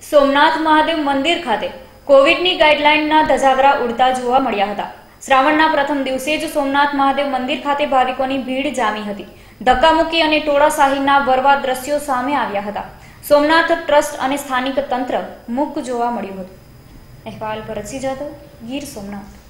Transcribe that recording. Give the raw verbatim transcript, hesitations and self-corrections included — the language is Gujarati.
સોમનાથ મહાદેવ મંદિર ખાતે કોવિડની ગાઈડલાઈનના ધજાગરા ઉડતા જોવા મળ્યા હતા। શ્રાવણના પ્રથમ દિવસે જ સોમનાથ મહાદેવ મંદિર ખાતે ભાવિકોની ભીડ જામી હતી। ધક્કામુક્કી અને ટોળાશાહીના વરવા દ્રશ્યો સામે આવ્યા હતા। સોમનાથ ટ્રસ્ટ અને સ્થાનિક તંત્ર મૂક જોવા મળ્યું હતું। અહેવાલ ભરતસિંહ જાદવ, ગીર સોમનાથ।